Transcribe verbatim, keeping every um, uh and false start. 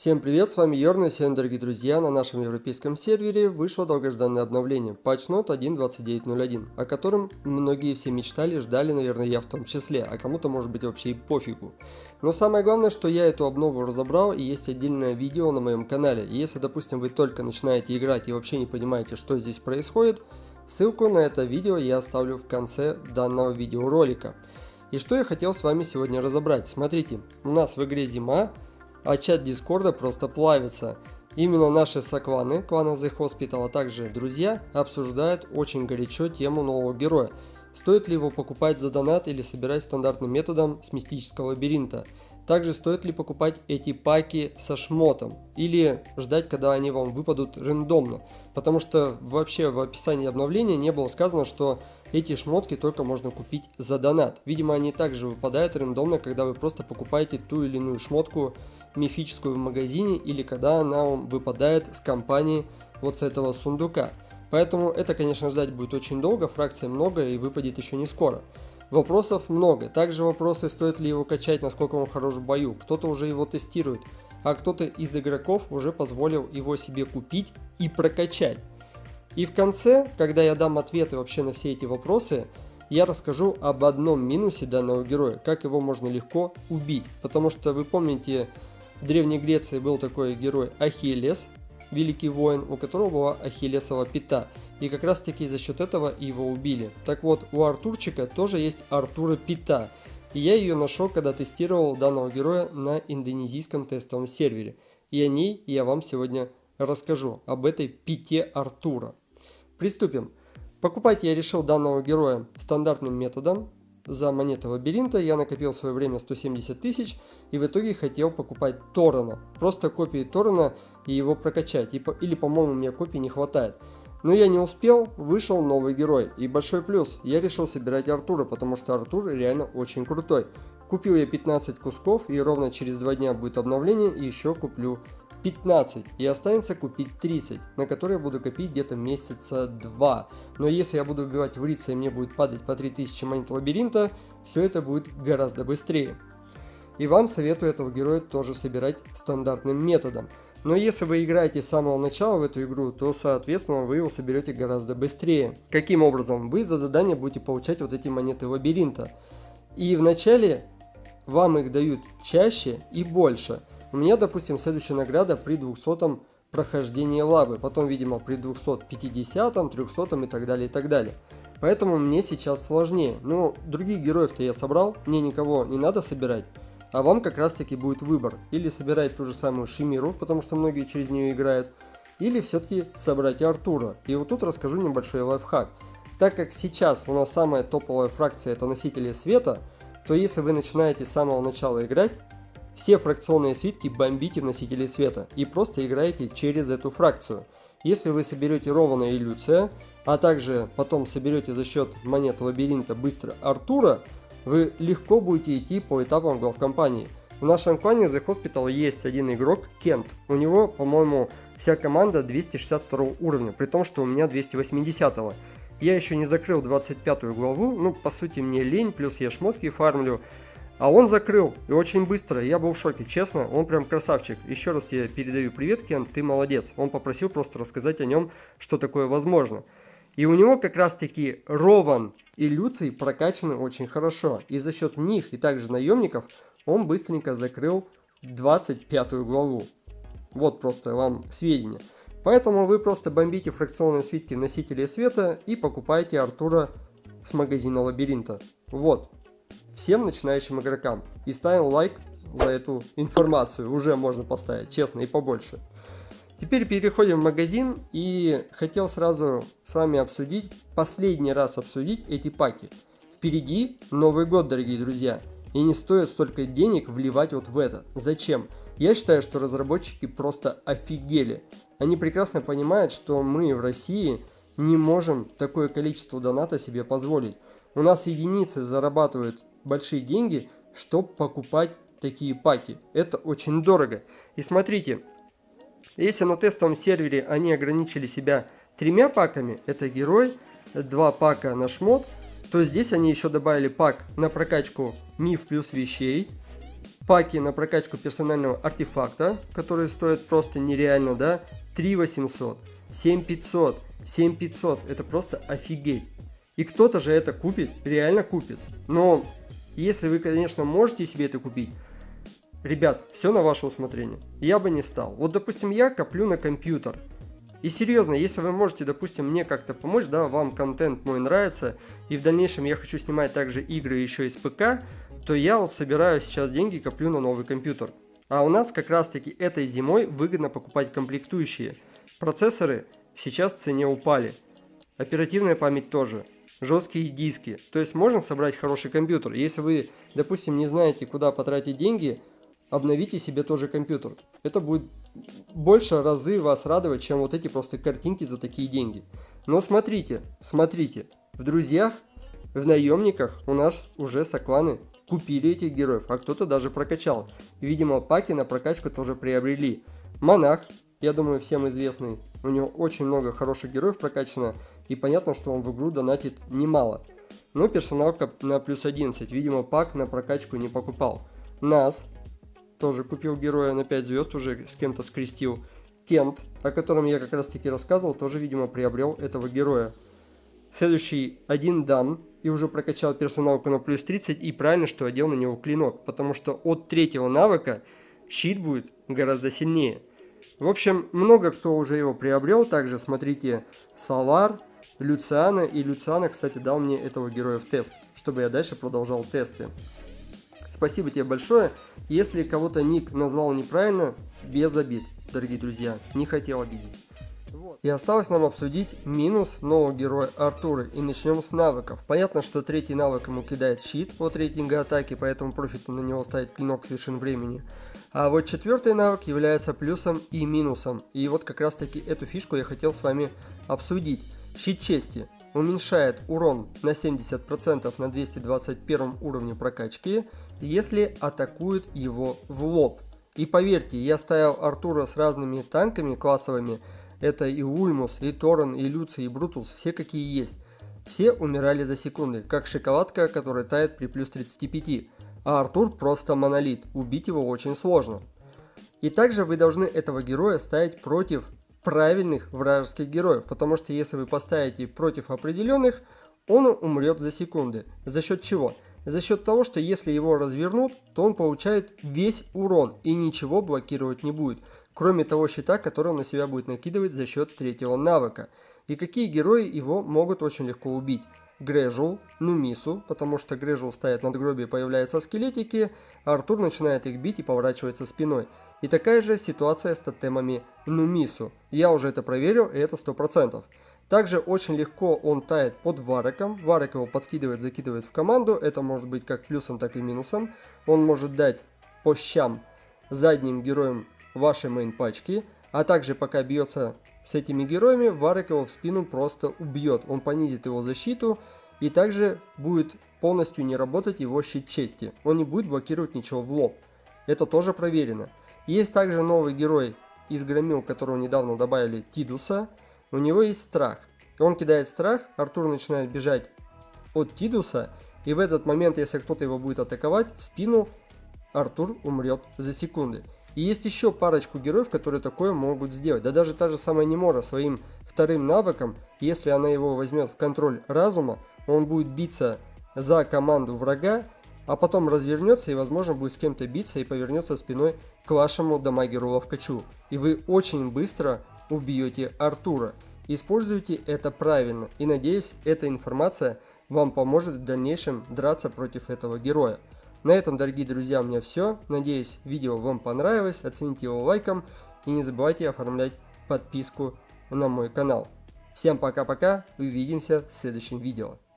Всем привет, с вами Йорна. Сегодня, дорогие друзья, на нашем европейском сервере вышло долгожданное обновление PatchNote один точка двадцать девять ноль один, о котором многие все мечтали, ждали, наверное, я в том числе, а кому-то может быть вообще и пофигу. Но самое главное, что я эту обнову разобрал, и есть отдельное видео на моем канале. И если, допустим, вы только начинаете играть и вообще не понимаете, что здесь происходит, ссылку на это видео я оставлю в конце данного видеоролика. И что я хотел с вами сегодня разобрать. Смотрите, у нас в игре зима, а чат Дискорда просто плавится. Именно наши сокланы, клана The Hospital, а также друзья обсуждают очень горячо тему нового героя. Стоит ли его покупать за донат или собирать стандартным методом с мистического лабиринта. Также стоит ли покупать эти паки со шмотом или ждать, когда они вам выпадут рандомно. Потому что вообще в описании обновления не было сказано, что эти шмотки только можно купить за донат. Видимо, они также выпадают рандомно, когда вы просто покупаете ту или иную шмотку мифическую в магазине или когда она вам выпадает с компании вот с этого сундука. Поэтому это, конечно, ждать будет очень долго, фракций много и выпадет еще не скоро. Вопросов много. Также вопросы, стоит ли его качать, насколько он хорош в бою. Кто-то уже его тестирует, а кто-то из игроков уже позволил его себе купить и прокачать. И в конце, когда я дам ответы вообще на все эти вопросы, я расскажу об одном минусе данного героя, как его можно легко убить. Потому что вы помните, в Древней Греции был такой герой Ахиллес, великий воин, у которого была ахиллесова пята. И как раз таки за счет этого его убили. Так вот, у Артурчика тоже есть Артура пята. И я ее нашел, когда тестировал данного героя на индонезийском тестовом сервере. И о ней я вам сегодня расскажу, об этой пяте Артура. Приступим. Покупать я решил данного героя стандартным методом. За монеты лабиринта я накопил в свое время сто семьдесят тысяч и в итоге хотел покупать Торрена. Просто копии Торрена и его прокачать. И по, или, по-моему, мне копий не хватает. Но я не успел, вышел новый герой. И большой плюс, я решил собирать Артура, потому что Артур реально очень крутой. Купил я пятнадцать кусков, и ровно через два дня будет обновление, и еще куплю пятнадцать. И останется купить тридцать, на которые я буду копить где-то месяца два. Но если я буду убивать в Рице и мне будет падать по три тысячи монет лабиринта, все это будет гораздо быстрее. И вам советую этого героя тоже собирать стандартным методом. Но если вы играете с самого начала в эту игру, то, соответственно, вы его соберете гораздо быстрее. Каким образом? Вы за задание будете получать вот эти монеты лабиринта. И вначале вам их дают чаще и больше. У меня, допустим, следующая награда при двухсотом прохождении лабы. Потом, видимо, при двухсот пятидесятом, трехсотом и так далее, и так далее. Поэтому мне сейчас сложнее. Но других героев-то я собрал, мне никого не надо собирать. А вам как раз таки будет выбор. Или собирать ту же самую Шимиру, потому что многие через нее играют. Или все-таки собрать Артура. И вот тут расскажу небольшой лайфхак. Так как сейчас у нас самая топовая фракция это носители света, то если вы начинаете с самого начала играть, все фракционные свитки бомбите в носители света. И просто играете через эту фракцию. Если вы соберете Рована и Люция, а также потом соберете за счет монет лабиринта быстро Артура, вы легко будете идти по этапам главкомпании. В нашем клане The Hospital есть один игрок, Кент. У него, по-моему, вся команда двести шестьдесят второго уровня, при том, что у меня двести восьмидесятого. Я еще не закрыл двадцать пятую главу, ну, по сути, мне лень, плюс я шмотки фармлю. А он закрыл, и очень быстро, я был в шоке, честно, он прям красавчик. Еще раз я передаю привет, Кент, ты молодец. Он попросил просто рассказать о нем, что такое возможно. И у него как раз таки Рован и Люций прокачаны очень хорошо. И за счет них и также наемников он быстренько закрыл двадцать пятую главу. Вот просто вам сведения. Поэтому вы просто бомбите фракционные свитки носителей света и покупаете Артура с магазина лабиринта. Вот. Всем начинающим игрокам. И ставим лайк за эту информацию. Уже можно поставить, честно, и побольше. Теперь переходим в магазин и хотел сразу с вами обсудить, последний раз обсудить эти паки. Впереди Новый год, дорогие друзья, и не стоит столько денег вливать вот в это. Зачем? Я считаю, что разработчики просто офигели. Они прекрасно понимают, что мы в России не можем такое количество доната себе позволить. У нас единицы зарабатывают большие деньги, чтобы покупать такие паки. Это очень дорого. И смотрите. Если на тестовом сервере они ограничили себя тремя паками, это герой, два пака на шмот, то здесь они еще добавили пак на прокачку миф плюс вещей, паки на прокачку персонального артефакта, которые стоят просто нереально, да, три восемьсот, семь пятьсот, семь пятьсот, это просто офигеть. И кто-то же это купит, реально купит. Но если вы, конечно, можете себе это купить, ребят, все на ваше усмотрение. Я бы не стал. Вот, допустим, я коплю на компьютер. И серьезно, если вы можете, допустим, мне как-то помочь, да, вам контент мой нравится, и в дальнейшем я хочу снимать также игры еще из ПК, то я вот собираю сейчас деньги, коплю на новый компьютер. А у нас как раз таки этой зимой выгодно покупать комплектующие. Процессоры сейчас в цене упали. Оперативная память тоже. Жесткие диски. То есть можно собрать хороший компьютер. Если вы, допустим, не знаете, куда потратить деньги, обновите себе тоже компьютер. Это будет больше разы вас радовать, чем вот эти просто картинки за такие деньги. Но смотрите, смотрите. В друзьях, в наемниках у нас уже сокланы купили этих героев, а кто-то даже прокачал. Видимо, паки на прокачку тоже приобрели. Монах, я думаю, всем известный. У него очень много хороших героев прокачано. И понятно, что он в игру донатит немало. Но персоналка на плюс одиннадцать. Видимо, пак на прокачку не покупал. Нас тоже купил героя на пять звезд, уже с кем-то скрестил. Кент, о котором я как раз таки рассказывал, тоже, видимо, приобрел этого героя. Следующий один Дан. И уже прокачал персоналку на плюс тридцать. И правильно, что одел на него клинок. Потому что от третьего навыка щит будет гораздо сильнее. В общем, много кто уже его приобрел. Также смотрите Салар, Люциана. И Люциана, кстати, дал мне этого героя в тест, чтобы я дальше продолжал тесты. Спасибо тебе большое. Если кого-то ник назвал неправильно, без обид, дорогие друзья. Не хотел обидеть. И осталось нам обсудить минус нового героя Артура. И начнем с навыков. Понятно, что третий навык ему кидает щит от рейтинга атаки, поэтому профит на него ставить клинок с вершин времени. А вот четвертый навык является плюсом и минусом. И вот как раз таки эту фишку я хотел с вами обсудить. Щит чести уменьшает урон на семьдесят процентов на двести двадцать первом уровне прокачки, если атакует его в лоб. И поверьте, я ставил Артура с разными танками классовыми. Это и Ульмус, и Торрен, и Люций, и Брутус, все какие есть. Все умирали за секунды, как шоколадка, которая тает при плюс тридцати пяти. А Артур просто монолит, убить его очень сложно. И также вы должны этого героя ставить против правильных вражеских героев, потому что если вы поставите против определенных, он умрет за секунды. За счет чего? За счет того, что если его развернут, то он получает весь урон и ничего блокировать не будет. Кроме того щита, который он на себя будет накидывать за счет третьего навыка. И какие герои его могут очень легко убить? Грежул, Нумису, потому что Грежул ставит надгробие, появляются скелетики, а Артур начинает их бить и поворачивается спиной. И такая же ситуация с тотемами Нумису. Я уже это проверил, и это сто процентов. Также очень легко он тает под Вареком. Варек его подкидывает, закидывает в команду. Это может быть как плюсом, так и минусом. Он может дать по щам задним героям вашей мейн-пачки, а также пока бьется с этими героями, Варек его в спину просто убьет. Он понизит его защиту и также будет полностью не работать его щит чести. Он не будет блокировать ничего в лоб. Это тоже проверено. Есть также новый герой из громил, которого недавно добавили, Тидуса. У него есть страх. Он кидает страх, Артур начинает бежать от Тидуса, и в этот момент, если кто-то его будет атаковать в спину, Артур умрет за секунды. И есть еще парочку героев, которые такое могут сделать. Да даже та же самая Немора своим вторым навыком, если она его возьмет в контроль разума, он будет биться за команду врага, а потом развернется и, возможно, будет с кем-то биться и повернется спиной к вашему дамагеру Ловкачу. И вы очень быстро убьете Артура. Используйте это правильно. И надеюсь, эта информация вам поможет в дальнейшем драться против этого героя. На этом, дорогие друзья, у меня все. Надеюсь, видео вам понравилось. Оцените его лайком. И не забывайте оформлять подписку на мой канал. Всем пока-пока. Увидимся в следующем видео.